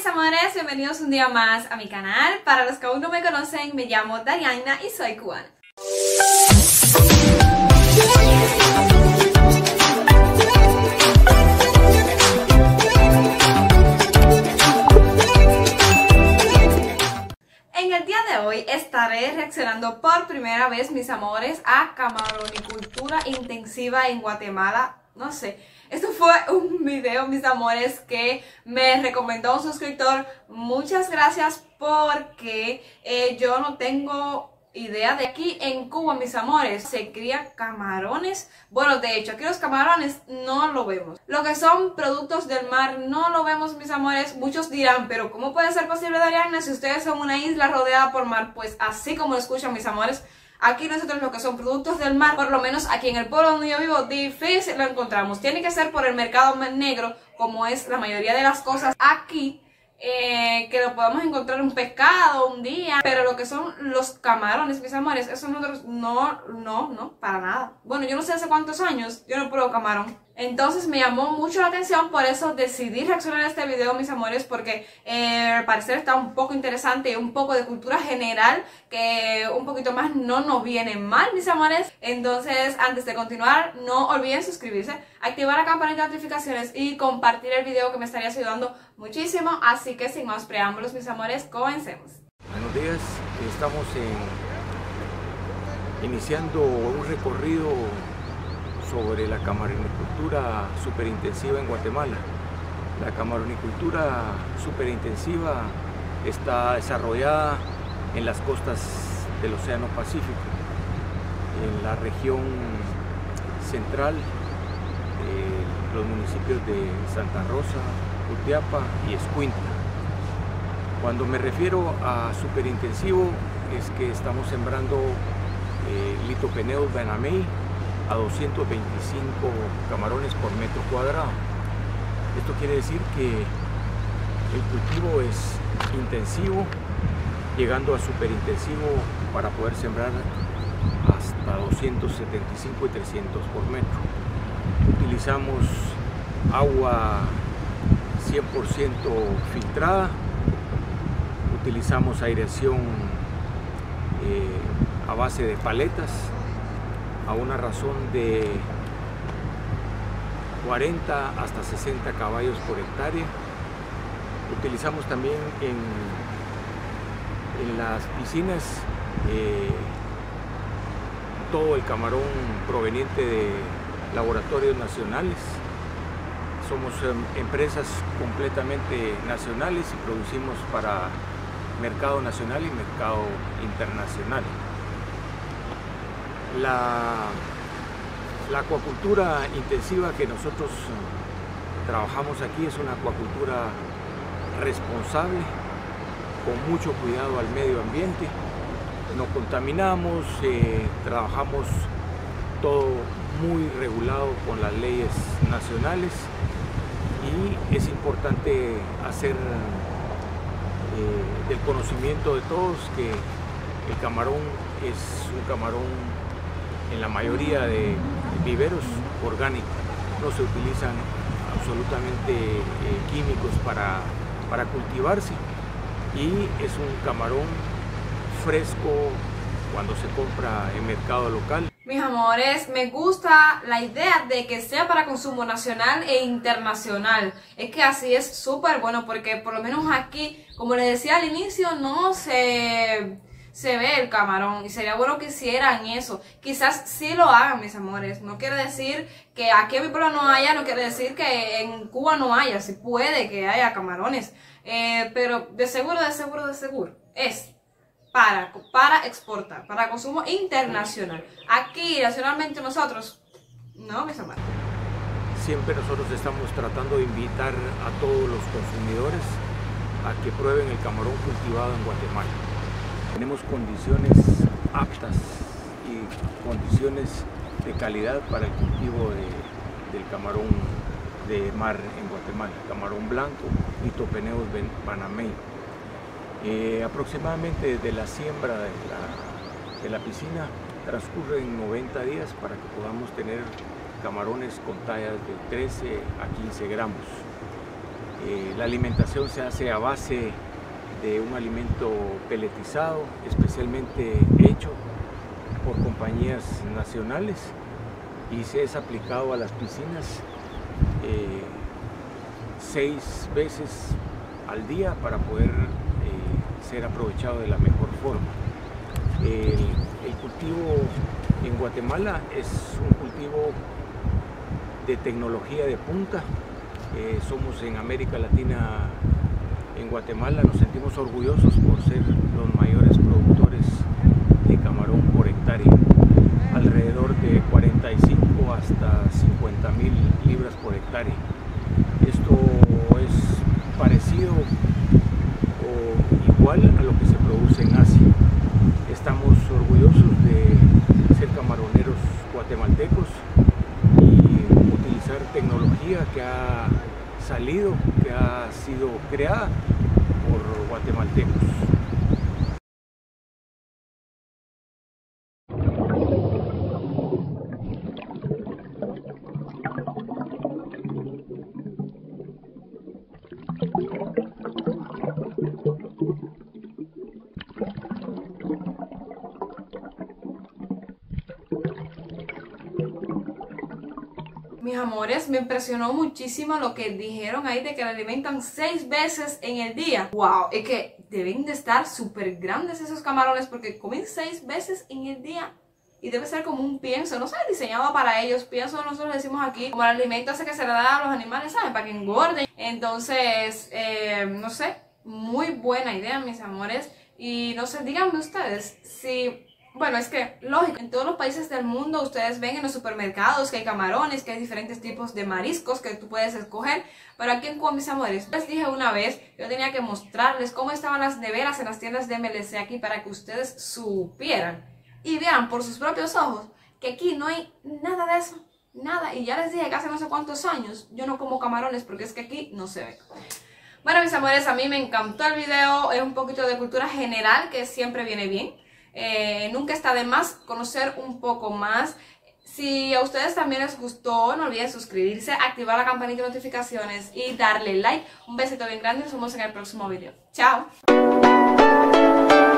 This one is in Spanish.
mis amores, bienvenidos un día más a mi canal. Para los que aún no me conocen, me llamo Dariana y soy cubana. En el día de hoy estaré reaccionando por primera vez, mis amores, a camaronicultura intensiva en Guatemala. No sé, esto fue un video, mis amores, que me recomendó un suscriptor. Muchas gracias porque yo no tengo idea de aquí en Cuba, mis amores. Se crían camarones. Bueno, de hecho, aquí los camarones no lo vemos. Lo que son productos del mar no lo vemos, mis amores. Muchos dirán, pero ¿cómo puede ser posible, Dariana, si ustedes son una isla rodeada por mar? Pues así como lo escuchan, mis amores. Aquí nosotros lo que son productos del mar, por lo menos aquí en el pueblo donde yo vivo, difícil lo encontramos. Tiene que ser por el mercado negro, como es la mayoría de las cosas aquí, que lo podemos encontrar un pescado un día. Pero lo que son los camarones, mis amores, eso nosotros no, para nada. Bueno, yo no sé hace cuántos años yo no pruebo camarón. Entonces me llamó mucho la atención, por eso decidí reaccionar a este video, mis amores, porque al parecer está un poco interesante y un poco de cultura general, que un poquito más no nos viene mal, mis amores. Entonces, antes de continuar, no olviden suscribirse, activar la campanita de notificaciones y compartir el video, que me estaría ayudando muchísimo. Así que sin más preámbulos, mis amores, comencemos. Buenos días, estamos iniciando un recorrido sobre la camaronicultura superintensiva en Guatemala. La camaronicultura superintensiva está desarrollada en las costas del Océano Pacífico, en la región central, los municipios de Santa Rosa, Jutiapa y Escuintla. Cuando me refiero a superintensivo, es que estamos sembrando Lithopeneus banamei a 225 camarones por metro cuadrado. Esto quiere decir que el cultivo es intensivo, llegando a superintensivo para poder sembrar hasta 275 y 300 por metro. Utilizamos agua 100% filtrada, utilizamos aireación a base de paletas, a una razón de 40 hasta 60 caballos por hectárea. Utilizamos también en las piscinas todo el camarón proveniente de laboratorios nacionales. Somos empresas completamente nacionales y producimos para mercado nacional y mercado internacional. La acuacultura intensiva que nosotros trabajamos aquí es una acuacultura responsable, con mucho cuidado al medio ambiente. No contaminamos, trabajamos todo muy regulado con las leyes nacionales, y es importante hacer del conocimiento de todos que el camarón es un camarón en la mayoría de viveros orgánicos. No se utilizan absolutamente químicos para cultivarse, y es un camarón fresco cuando se compra en mercado local. Mis amores, me gusta la idea de que sea para consumo nacional e internacional. Es que así es súper bueno, porque por lo menos aquí, como les decía al inicio, no se ve el camarón, y sería bueno que hicieran eso. Quizás sí lo hagan, mis amores. No quiere decir que aquí en mi pueblo no haya, no quiere decir que en Cuba no haya. Sí puede que haya camarones, pero de seguro es para exportar, para consumo internacional. Aquí nacionalmente nosotros no, mis amores. Siempre nosotros estamos tratando de invitar a todos los consumidores a que prueben el camarón cultivado en Guatemala. Tenemos condiciones aptas y condiciones de calidad para el cultivo del camarón de mar en Guatemala. Camarón blanco, Lithopeneus banamei. Aproximadamente desde la siembra de la piscina transcurren 90 días para que podamos tener camarones con tallas de 13 a 15 gramos. La alimentación se hace a base de un alimento peletizado, especialmente hecho por compañías nacionales, y se es aplicado a las piscinas 6 veces al día para poder ser aprovechado de la mejor forma. El cultivo en Guatemala es un cultivo de tecnología de punta. Somos en América Latina, en Guatemala, nos sentimos orgullosos por ser los mayores productores de camarón por hectárea, alrededor de 45 hasta 50,000 libras por hectárea. Esto es parecido o igual a lo que se produce en Asia. Estamos orgullosos de ser camaroneros guatemaltecos y utilizar tecnología que ha salido, que ha sido creada por guatemaltecos. Mis amores, me impresionó muchísimo lo que dijeron ahí de que la alimentan 6 veces en el día. ¡Wow! Es que deben de estar súper grandes esos camarones porque comen 6 veces en el día. Y debe ser como un pienso, no sé, diseñado para ellos. Pienso, nosotros le decimos aquí, como el alimento ese que se le da a los animales, ¿saben? Para que engorden. Entonces, no sé, muy buena idea, mis amores. Y no sé, díganme ustedes si... Bueno, es que, lógico, en todos los países del mundo ustedes ven en los supermercados que hay camarones, que hay diferentes tipos de mariscos que tú puedes escoger. Pero aquí en Cuba, mis amores, les dije una vez, yo tenía que mostrarles cómo estaban las neveras en las tiendas de MLC aquí para que ustedes supieran y vieran por sus propios ojos que aquí no hay nada de eso, nada. Y ya les dije que hace no sé cuántos años yo no como camarones porque es que aquí no se ve. Bueno, mis amores, a mí me encantó el video, es un poquito de cultura general que siempre viene bien. Nunca está de más conocer un poco más. Si a ustedes también les gustó, no olviden suscribirse, activar la campanita de notificaciones y darle like. Un besito bien grande y nos vemos en el próximo video. ¡Chao!